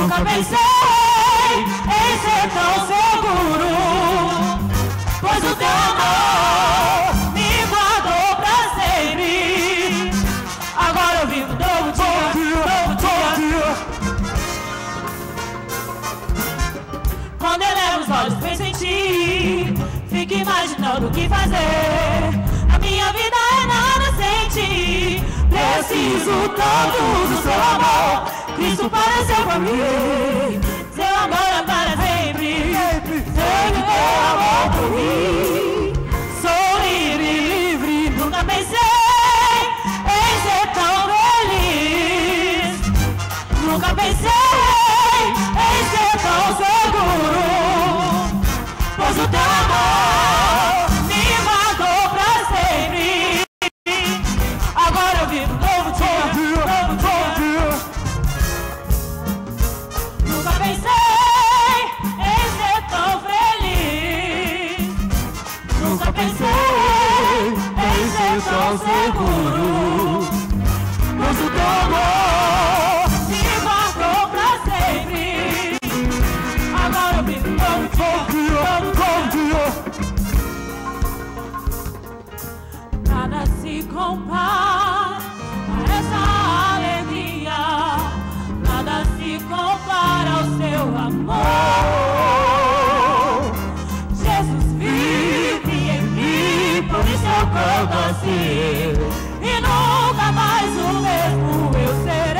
Nunca pensei em ser tão seguro, pois o teu amor me guardou pra sempre. Agora eu vivo um novo dia. Quando eu levo os olhos, penso em ti, fico imaginando o que fazer. A minha vida é nada sem ti. Preciso tanto do seu amor. Cristo pareceu pra mim. Seu amor é para sempre. Sei que teu amor por mim. Sou livre. Nunca pensei em ser tão feliz. Nunca pensei em ser tão seguro, pois o teu amor me guardou pra sempre. Agora eu vivo um novo dia. Nunca pensei em ser tão feliz. Nunca pensei em ser tão seguro, pois o teu amor me guardou pra sempre. Agora eu vivo um novo dia. Nada se compara a essa alegria. Nada se compara ao seu amor. Jesus vive em mim, por isso eu canto assim. E nunca mais o mesmo eu serei.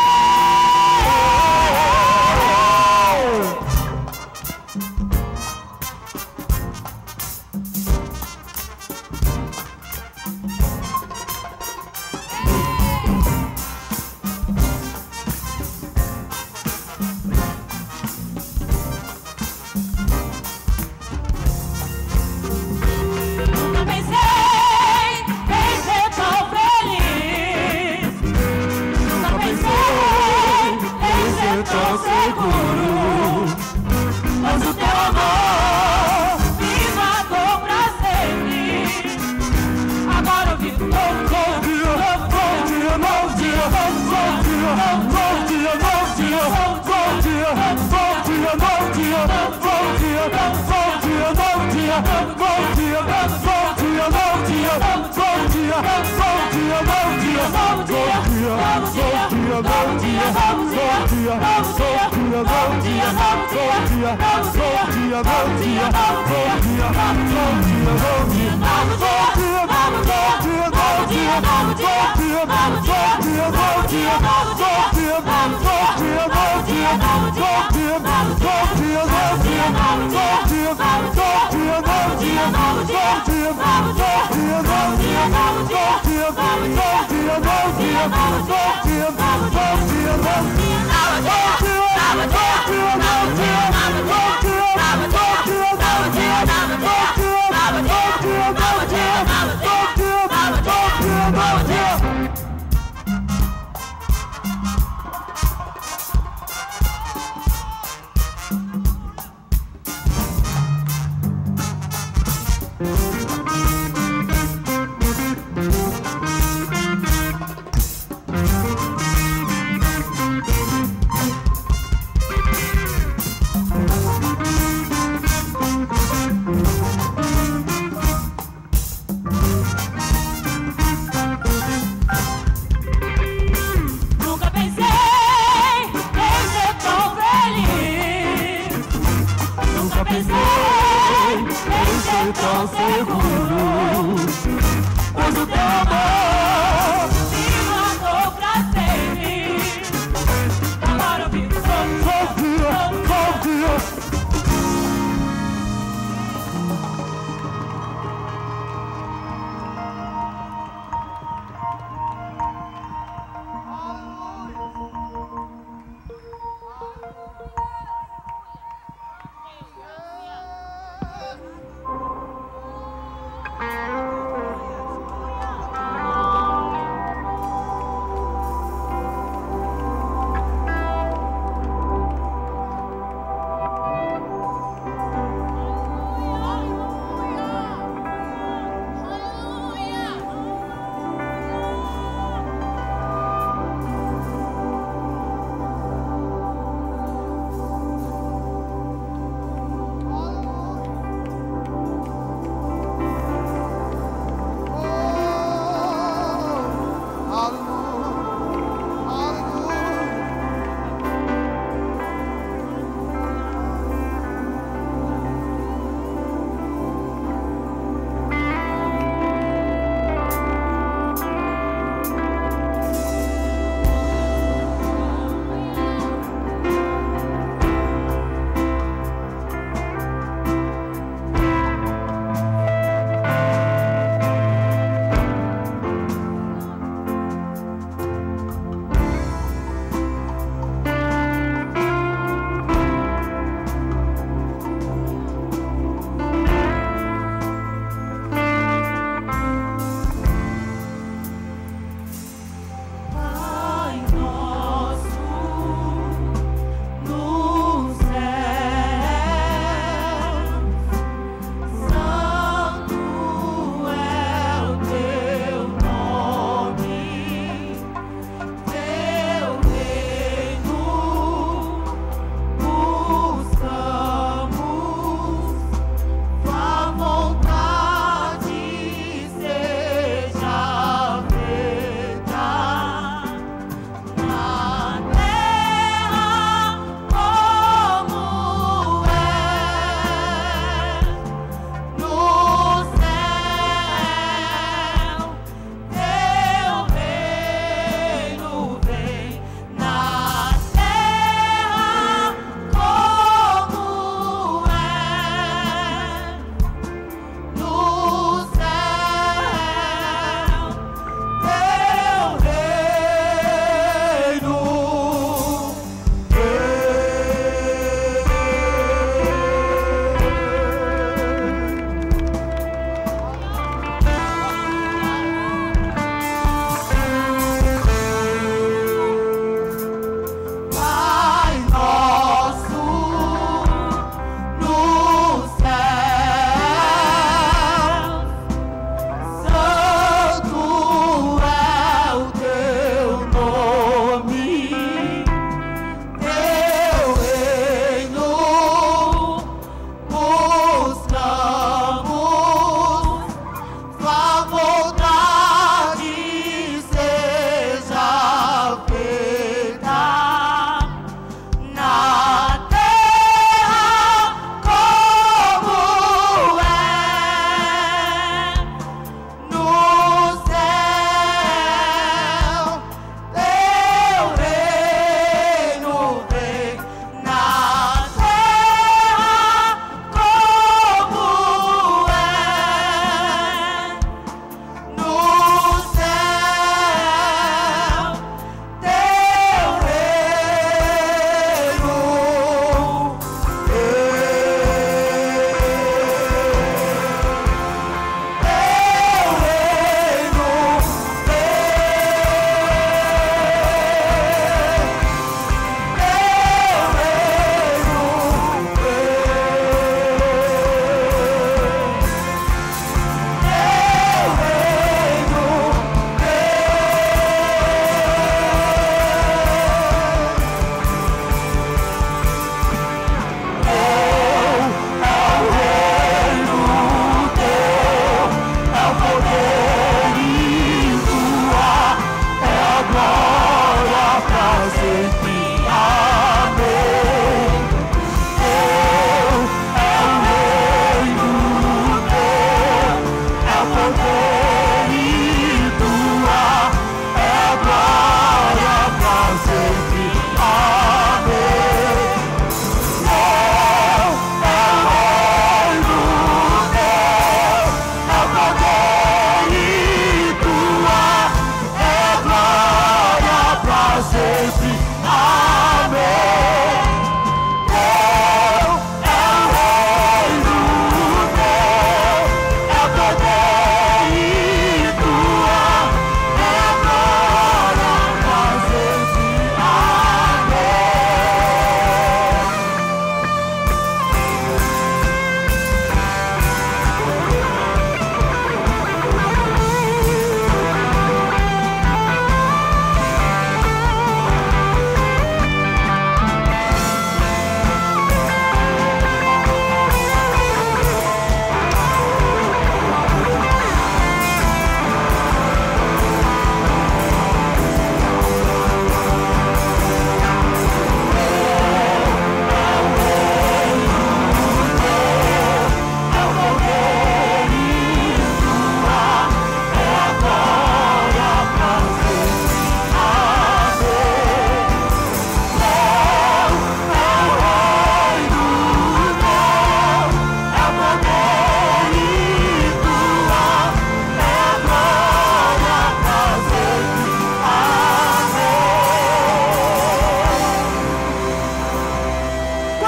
Nunca pensei em ser tão feliz. Nunca pensei em ser tão seguro, pois o teu amor me guardou pra sempre. Agora eu vivo um novo tão seguro, pois o teu amor me guardou pra sempre. Agora eu vivo todo dia.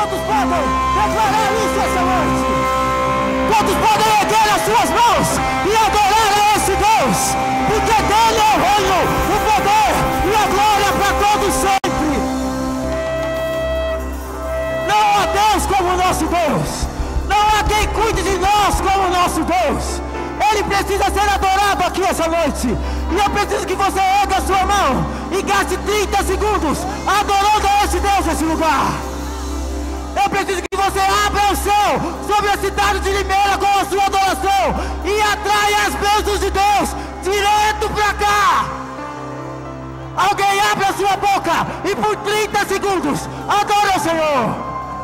Quantos podem declarar isso essa noite? Quantos podem erguer as suas mãos e adorar a esse Deus? Porque dele é o reino, o poder e a glória para todos sempre. Não há Deus como o nosso Deus. Não há quem cuide de nós como o nosso Deus. Ele precisa ser adorado aqui essa noite. E eu preciso que você erga a sua mão e gaste 30 segundos adorando a esse Deus nesse lugar. Eu preciso que você abra o céu sobre a cidade de Limeira com a sua adoração e atraia as bênçãos de Deus direto para cá. Alguém abre a sua boca e por 30 segundos adora o Senhor.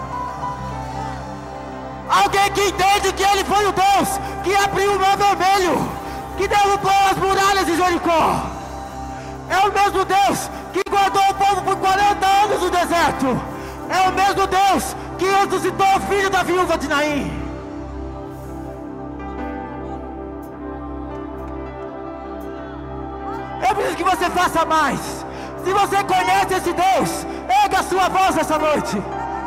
Alguém que entende que Ele foi o Deus que abriu o mar vermelho, que derrubou as muralhas de Jericó. É o mesmo Deus que guardou o povo por 40 anos no deserto. É o mesmo Deus que ressuscitou o filho da viúva de Naim. Eu preciso que você faça mais. Se você conhece esse Deus, erga a sua voz essa noite.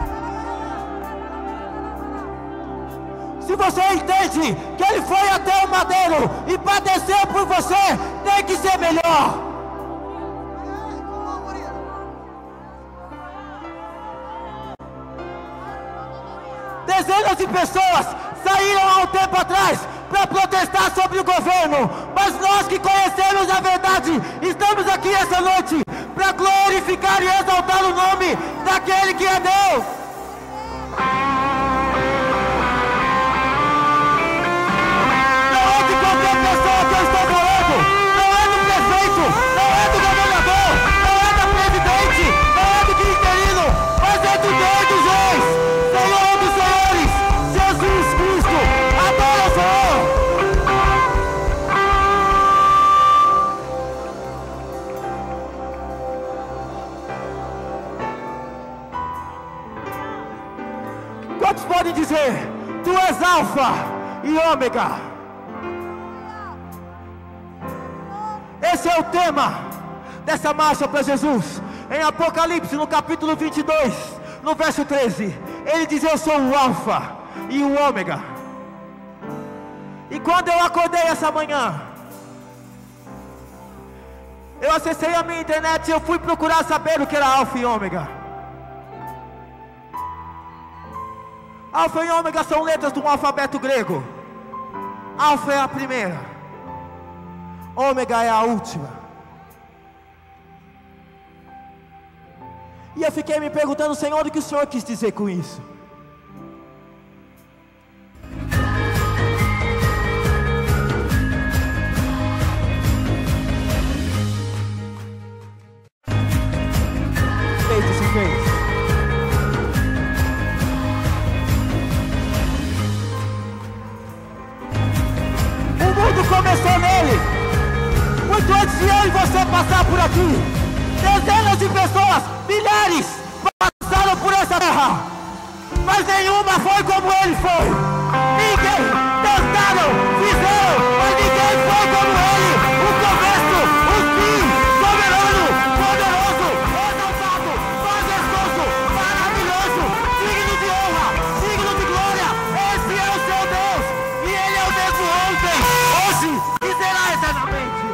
Se você entende que Ele foi até o madeiro e padeceu por você, tem que ser melhor. Dezenas de pessoas saíram há um tempo atrás para protestar sobre o governo, mas nós que conhecemos a verdade, estamos aqui essa noite para glorificar e exaltar o nome daquele que é Deus. Não é de qualquer pessoa que eu estou falando, não é do prefeito, não é do governador, não é da presidente, não é do interino, mas é do Deus dos reis, Senhor dos senhores, Jesus Cristo. Adora o Senhor. Quantos podem dizer: Tu és Alfa e Ômega? Esse é o tema dessa marcha para Jesus. Em Apocalipse, no capítulo 22, no verso 13, ele diz: Eu sou o Alfa e o Ômega. E quando eu acordei essa manhã, eu acessei a minha internet e eu fui procurar saber o que era Alfa e Ômega. Alfa e Ômega são letras do alfabeto grego. Alfa é a primeira, Ômega é a última. E eu fiquei me perguntando: Senhor, o que o Senhor quis dizer com isso? Feito se fez. O mundo começou nele, muito antes de eu e você passar por aqui. Dezenas de pessoas, milhares, passaram por essa terra, mas nenhuma foi como ele foi. Ninguém, tentaram, fizeram, mas ninguém foi como ele. O começo, o fim, soberano, poderoso, exaltado, majestoso, maravilhoso, digno de honra, digno de glória. Esse é o seu Deus, e Ele é o mesmo ontem, hoje e será eternamente.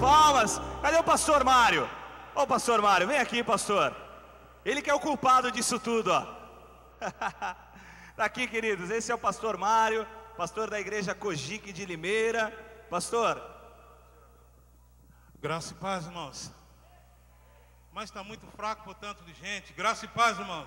palmas. Cadê o pastor Mário? Ô pastor Mário, vem aqui, pastor. Ele que é o culpado disso tudo, ó. Tá aqui, queridos, esse é o pastor Mário, pastor da igreja Cojique de Limeira. Pastor. Graça e paz, irmãos. Mas está muito fraco por tanto de gente. Graça e paz, irmãos.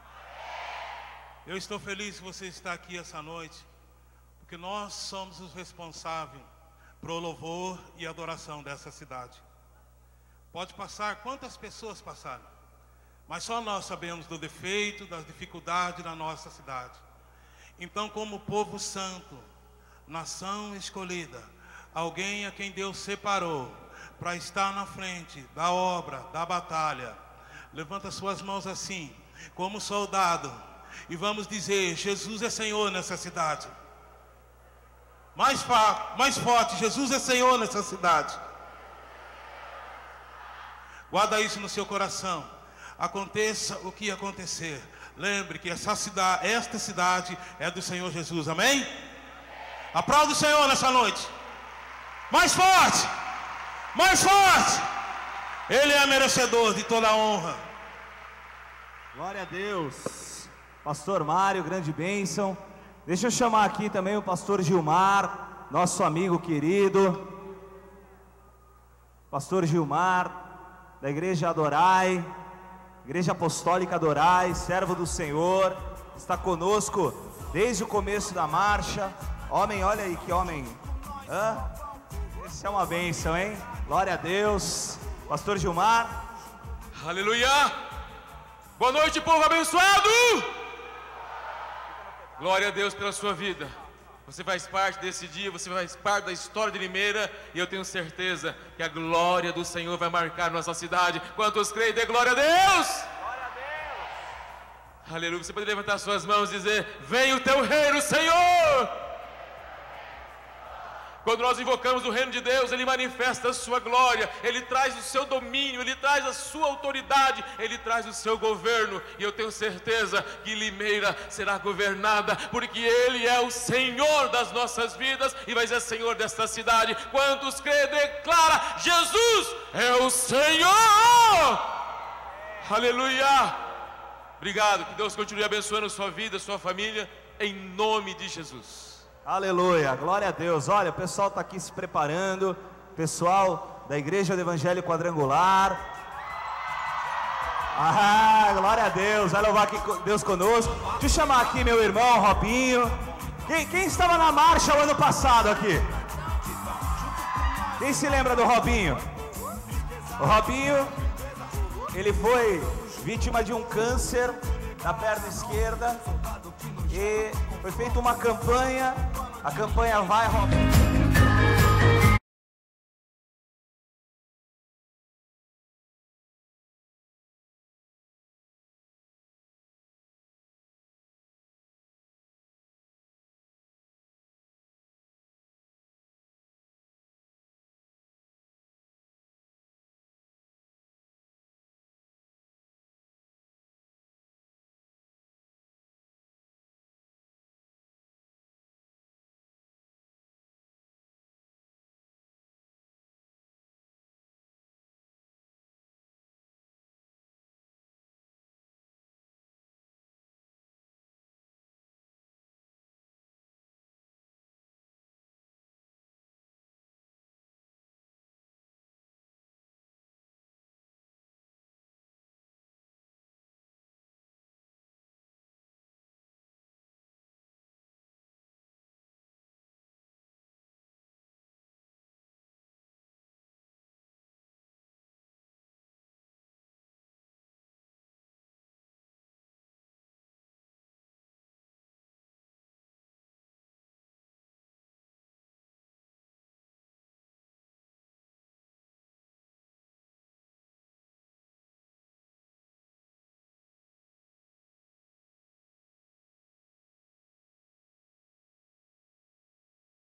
Eu estou feliz que você está aqui essa noite, porque nós somos os responsáveis pro louvor e adoração dessa cidade. Pode passar quantas pessoas passaram, mas só nós sabemos do defeito, das dificuldades da nossa cidade. Então, como povo santo, nação escolhida, alguém a quem Deus separou para estar na frente da obra, da batalha, levanta suas mãos assim, como soldado, e vamos dizer: Jesus é Senhor nessa cidade. Mais forte, Jesus é Senhor nessa cidade. Guarda isso no seu coração. Aconteça o que acontecer, lembre que esta cidade é do Senhor Jesus, amém? Aplauda o Senhor nessa noite. Mais forte, mais forte. Ele é merecedor de toda a honra. Glória a Deus. Pastor Mário, grande bênção. Deixa eu chamar aqui também o pastor Gilmar, nosso amigo querido. Pastor Gilmar, da igreja Adorai, Igreja Apostólica Adorai, servo do Senhor, está conosco desde o começo da marcha. Homem, olha aí que homem. Esse é uma bênção, hein? Glória a Deus. Pastor Gilmar. Aleluia. Boa noite, povo abençoado. Glória a Deus pela sua vida. Você faz parte desse dia, você faz parte da história de Limeira, e eu tenho certeza que a glória do Senhor vai marcar nossa cidade. Quantos creem, dê glória a Deus! Glória a Deus! Aleluia. Você pode levantar suas mãos e dizer: venha o teu reino, Senhor! Quando nós invocamos o reino de Deus, Ele manifesta a sua glória, Ele traz o seu domínio, Ele traz a sua autoridade, Ele traz o seu governo. E eu tenho certeza que Limeira será governada, porque Ele é o Senhor das nossas vidas e vai ser Senhor desta cidade. Quantos creem, declara: Jesus é o Senhor! Aleluia! Obrigado, que Deus continue abençoando a sua vida, a sua família, em nome de Jesus. Aleluia, glória a Deus. Olha, o pessoal está aqui se preparando, pessoal da Igreja do Evangelho Quadrangular. Glória a Deus, vai louvar aqui Deus conosco. Deixa eu chamar aqui meu irmão Robinho. Quem estava na marcha o ano passado aqui? Quem se lembra do Robinho? O Robinho, ele foi vítima de um câncer na perna esquerda e foi feita uma campanha. A campanha Vai Robinho.